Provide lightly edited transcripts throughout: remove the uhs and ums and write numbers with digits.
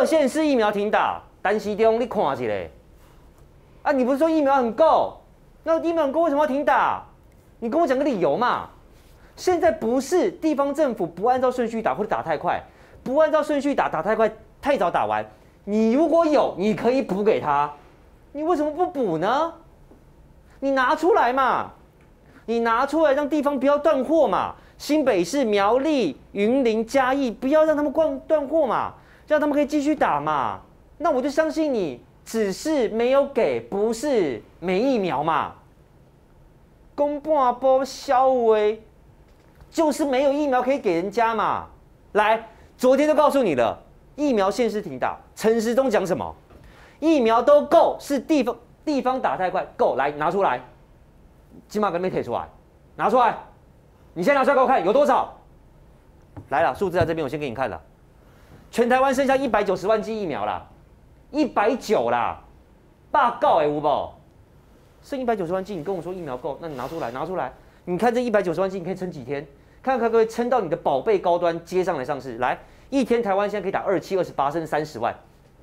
各县市疫苗停打，但是中你看一下，啊，你不是说疫苗很够？那疫苗很够，为什么要停打？你跟我讲个理由嘛。现在不是地方政府不按照顺序打，或者打太快，不按照顺序打，打太快，太早打完。你如果有，你可以补给他，你为什么不补呢？你拿出来嘛，你拿出来让地方不要断货嘛。新北市、苗栗、云林、嘉义，不要让他们断货嘛，让他们可以继续打嘛。那我就相信你，只是没有给，不是没疫苗嘛。公半波消微，就是没有疫苗可以给人家嘛。来，昨天就告诉你了，疫苗限时停打。陈时中讲什么？疫苗都够，是地方打太快，够来拿出来，起码给没贴出来，拿出来。你现在拿出来给我看，有多少？来了，数字在这边，我先给你看了。全台湾剩下190万剂疫苗啦，190啦，罢告有无？剩190万剂，你跟我说疫苗够，那你拿出来，拿出来。你看这190万剂，你可以撑几天？看看可不可以撑到你的宝贝高端接上来上市？来，一天台湾现在可以打27、28甚至30万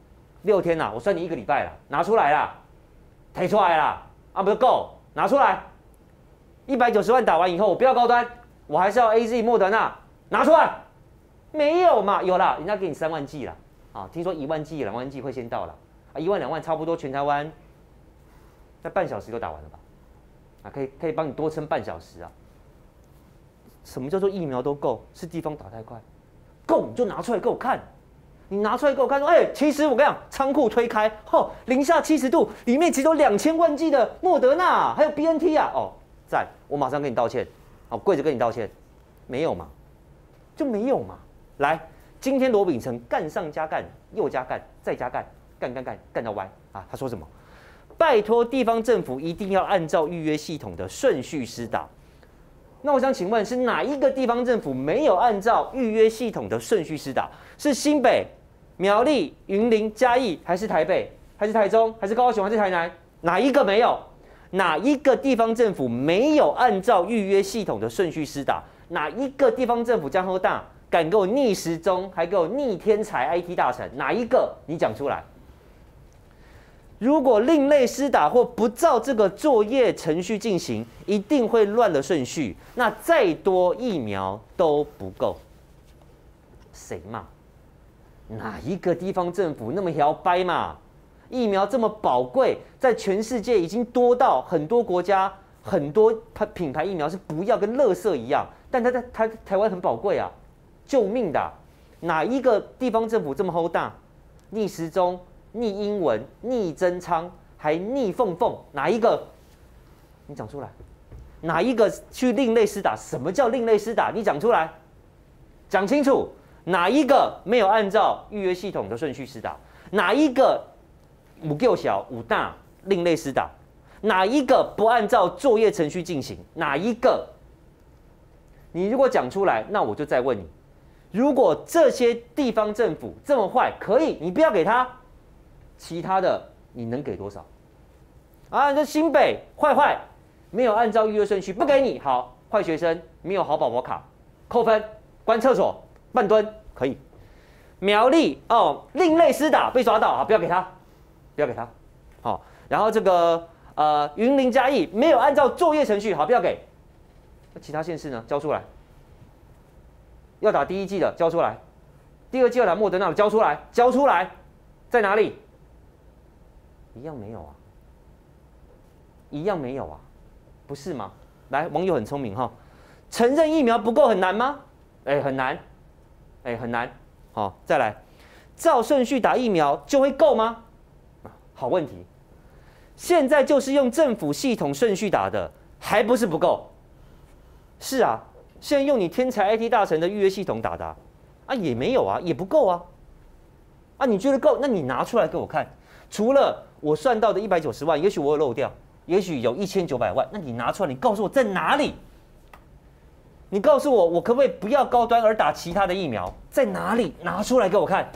，6天啦，我算你1个礼拜啦，拿出来啦，提出来啦，啊不是够，拿出来。190万打完以后，我不要高端，我还是要 AZ 莫德纳，拿出来。没有嘛？有啦，人家给你3万剂啦。啊，听说1万剂、2万剂会先到了。啊，1万2万差不多，全台湾在半小时就打完了吧？啊，可以帮你多撑半小时啊。什么叫做疫苗都够？是地方打太快，够你就拿出来给我看。你拿出来给我看，说，其实我跟你讲，仓库推开，零下70度，里面其实有2000万剂的莫德纳，还有 BNT 啊，在，我马上跟你道歉，跪着跟你道歉，没有嘛，就没有嘛。来，今天罗秉成干上加干，又加干，再加干，干到歪啊！他说什么？拜托地方政府一定要按照预约系统的顺序施打。那我想请问，是哪一个地方政府没有按照预约系统的顺序施打？是新北、苗栗、云林、嘉义，还是台北，还是台中，还是高雄，还是台南？哪一个没有？哪一个地方政府没有按照预约系统的顺序施打？哪一个地方政府江后大敢给我逆时钟，还给我逆天才 IT 大臣？哪一个？你讲出来。如果另类施打或不照这个作业程序进行，一定会乱了顺序。那再多疫苗都不够。谁嘛？哪一个地方政府那么摇摆嘛？疫苗这么宝贵，在全世界已经多到很多国家很多品牌疫苗是不要跟垃圾一样，但它在台湾很宝贵啊，救命的啊。哪一个地方政府这么 hold 大？逆时钟、逆英文、逆增仓，还逆凤凤，哪一个？你讲出来。哪一个去另类施打？什么叫另类施打？你讲出来，讲清楚。哪一个没有按照预约系统的顺序施打？哪一个五够小五大另类施打？哪一个不按照作业程序进行？哪一个？你如果讲出来，那我就再问你：如果这些地方政府这么坏，可以，你不要给他，其他的你能给多少？啊，这新北坏，没有按照预约顺序，不给你。好，坏学生没有好宝宝卡，扣分，关厕所，半蹲可以。苗栗另类施打被抓到，好，不要给他，不要给他。好，然后这个云林嘉义没有按照作业程序，好，不要给。那其他县市呢？交出来。要打第1剂的交出来，第2剂要打莫德纳的交出来，交出来，在哪里？一样没有啊，一样没有啊，不是吗？来，网友很聪明哈，承认疫苗不够很难吗？很难，很难。好，再来，照顺序打疫苗就会够吗？好问题，现在就是用政府系统顺序打的，还不是不够？是啊，现在用你天才 IT 大臣的预约系统打的也没有啊，也不够啊。你觉得够？那你拿出来给我看。除了我算到的190万，也许我有漏掉，也许有1900万，那你拿出来，你告诉我在哪里？你告诉我，我可不可以不要高端而打其他的疫苗？在哪里？拿出来给我看。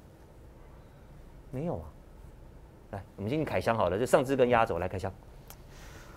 没有啊。来，我们进行凯箱好了，就上肢跟压轴来凯箱。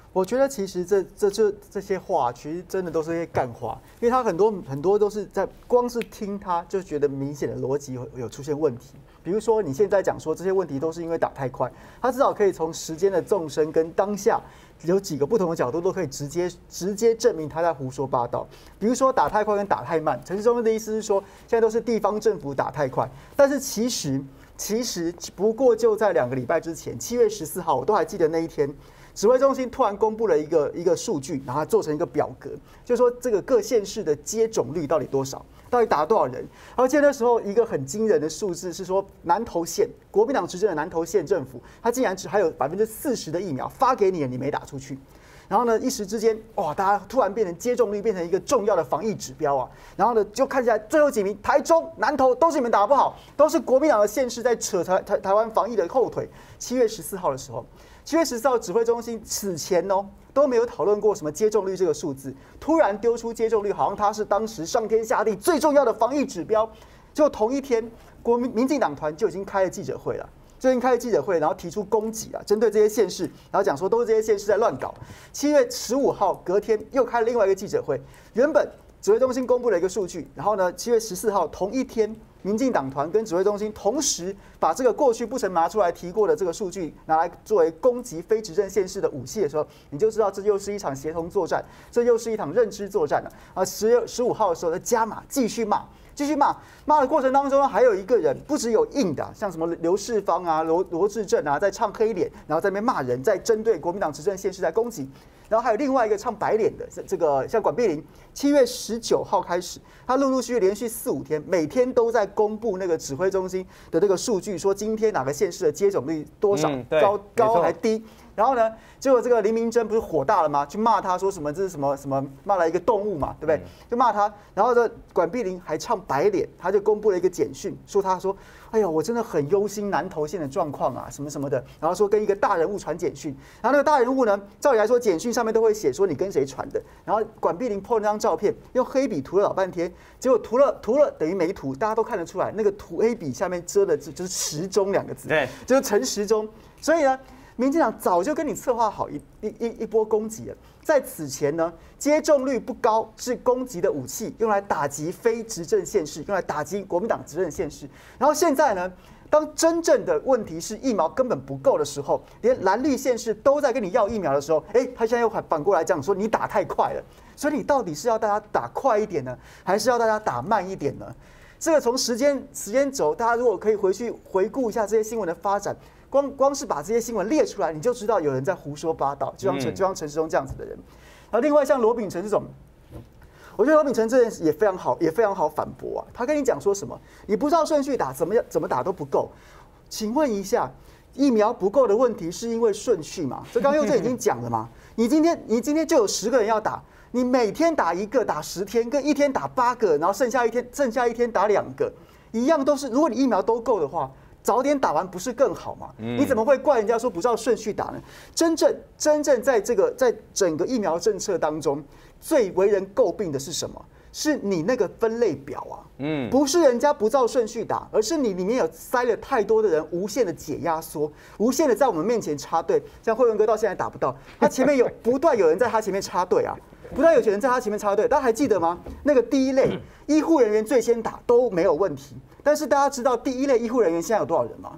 我觉得其实这些话，其实真的都是一些干话，因为他很多都是在光是听他就觉得明显的逻辑有出现问题。比如说你现在讲说这些问题都是因为打太快，他至少可以从时间的纵深跟当下有几个不同的角度都可以直接证明他在胡说八道。比如说打太快跟打太慢，陈时中的意思是说现在都是地方政府打太快，但是其实不过就在2个礼拜之前，7月14号，我都还记得那一天。指挥中心突然公布了一个数据，然后做成一个表格，就是说这个各县市的接种率到底多少，到底打了多少人。然后记得那时候一个很惊人的数字是说，南投县国民党执政的南投县政府，他竟然只还有40%的疫苗发给你了，你没打出去。然后呢，一时之间，哇，大家突然变成接种率变成一个重要的防疫指标啊。然后呢，就看起来最后几名，台中、南投都是你们打不好，都是国民党的县市在扯台湾防疫的后腿。7月14号的时候。7月14号，指挥中心此前都没有讨论过什么接种率这个数字，突然丢出接种率，好像它是当时上天下地最重要的防疫指标。就同一天，民进党团就已经开了记者会了，然后提出攻击啊，针对这些县市，然后讲说都是这些县市在乱搞。7月15号，隔天又开了另外一个记者会，原本指挥中心公布了一个数据，然后呢，7月14号同一天。民进党团跟指挥中心同时把这个过去不曾拿出来提过的这个数据拿来作为攻击非执政县市的武器的时候，你就知道这又是一场协同作战，这又是一场认知作战了。10月15号的时候再加码，继续骂的过程当中，还有一个人不只有硬的，像什么刘世芳啊、罗志正啊，在唱黑脸，然后在那边骂人，在针对国民党执政县市在攻击。然后还有另外一个唱白脸的，这个像管碧玲，7月19号开始，他陆陆续续连续4、5天，每天都在公布那个指挥中心的这个数据，说今天哪个县市的接种率多少，高还低。然后呢，结果这个林明珍不是火大了吗？去骂他说什么这是什么骂了一个动物嘛，对不对？就骂他。然后这管碧玲还唱白脸，他就公布了一个简讯，说哎呀，我真的很忧心南投县的状况啊，什么什么的。然后说跟一个大人物传简讯，然后那个大人物呢，照理来说简讯上面都会写说你跟谁传的。然后管碧玲 po 了那张照片，用黑笔涂了老半天，结果涂了等于没涂，大家都看得出来，那个涂黑笔下面遮的就是时中2个字，对，就是陈时中。所以呢。民进党早就跟你策划好一波攻击了，在此前呢，接种率不高是攻击的武器，用来打击非执政县市，用来打击国民党执政县市。然后现在呢，当真正的问题是疫苗根本不够的时候，连蓝绿县市都在跟你要疫苗的时候，他现在又反过来讲说你打太快了，所以你到底是要大家打快一点呢，还是要大家打慢一点呢？这个从时间轴，大家如果可以回去回顾一下这些新闻的发展。光是把这些新闻列出来，你就知道有人在胡说八道，就像陈时中这样子的人。然后另外像罗秉成这种，我觉得罗秉成这件事也非常好反驳啊。他跟你讲说什么，你不照顺序打，怎么打都不够。请问一下，疫苗不够的问题是因为顺序嘛？这刚刚佑正已经讲了嘛。你今天就有10个人要打，你每天打1个，打10天，跟一天打8个，然后剩下一天打2个，一样都是。如果你疫苗都够的话。早点打完不是更好吗？你怎么会怪人家说不照顺序打呢？真正在整个疫苗政策当中，最为人诟病的是什么？是你那个分类表啊，不是人家不照顺序打，而是你里面有塞了太多的人，无限的解压缩，无限的在我们面前插队。像慧文哥到现在打不到，他前面不断有人在他前面插队啊。不但有人在他前面插队，大家还记得吗？那个第一类医护人员最先打都没有问题，但是大家知道第一类医护人员现在有多少人吗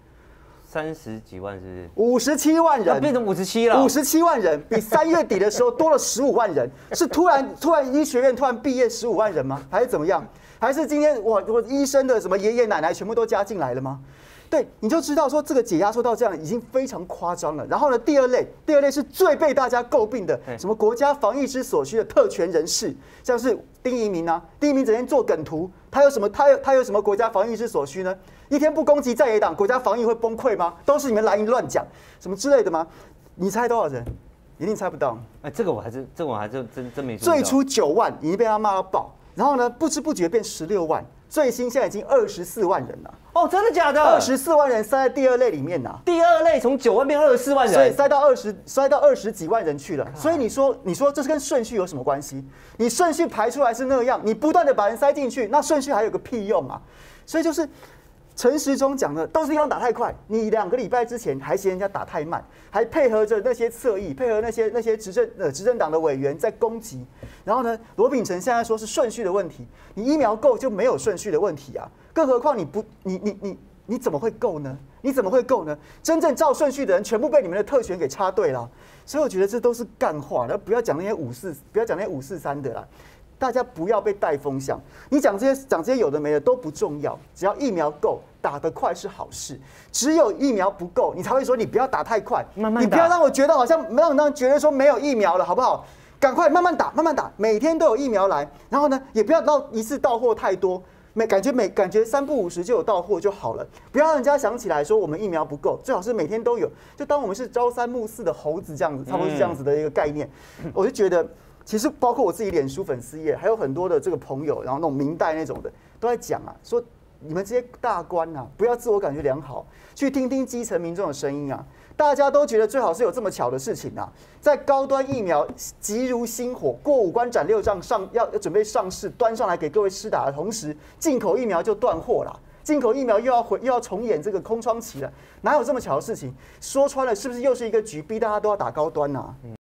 ？30几万是不是 ？57万人， 变成57了。 57万人，比3月底的时候多了15万人，是突然医学院突然毕业15万人吗？还是怎么样？还是今天我医生的什么爷爷奶奶全部都加进来了吗？对，你就知道说这个解压缩到这样已经非常夸张了。然后呢，第二类是最被大家诟病的，什么国家防疫之所需的特权人士，像是丁怡铭啊，丁怡铭整天做梗图，他有什么国家防疫之所需呢？一天不攻击在野党，国家防疫会崩溃吗？都是你们蓝营乱讲什么之类的吗？你猜多少人？一定猜不到。 这个我还真没注意到。 最初9万已经被他骂到爆，然后呢，不知不觉变16万。最新现在已经24万人了哦，真的假的 ？24万人塞在第二类里面呐。 第二类从9万变24万人， 所以塞到20几万人去了。所以你说这是跟顺序有什么关系？你顺序排出来是那样，你不断的把人塞进去，那顺序还有个屁用啊？所以就是陈时中讲的都是要打太快，你2个礼拜之前还嫌人家打太慢，还配合着那些侧翼，配合那些执政党的委员在攻击。然后呢，罗秉成现在说是顺序的问题，你疫苗够就没有顺序的问题啊，更何况你怎么会够呢？你怎么会够呢？真正照顺序的人全部被你们的特权给插队了，所以我觉得这都是干话，不要讲那些543的啦。大家不要被带风向，你讲这些有的没的都不重要，只要疫苗够，打得快是好事。只有疫苗不够，你才会说你不要打太快， 慢慢打， 你不要让我觉得好像让人觉得说没有疫苗了，好不好？赶快慢慢打，慢慢打，每天都有疫苗来，然后呢，也不要一次到货太多。感觉3不5时就有到货就好了，不要让人家想起来说我们疫苗不够，最好是每天都有，就当我们是朝3暮4的猴子这样子，差不多是这样子的一个概念。我就觉得，其实包括我自己脸书粉丝页，还有很多的这个朋友，然后那种明代那种的，都在讲啊，说你们这些大官啊，不要自我感觉良好，去听听基层民众的声音啊。大家都觉得最好是有这么巧的事情啊，在高端疫苗急如星火，过5关斩6将要准备上市，端上来给各位施打的同时，进口疫苗就断货了。进口疫苗又要重演这个空窗期了，哪有这么巧的事情？说穿了，是不是又是一个局，逼大家都要打高端啊？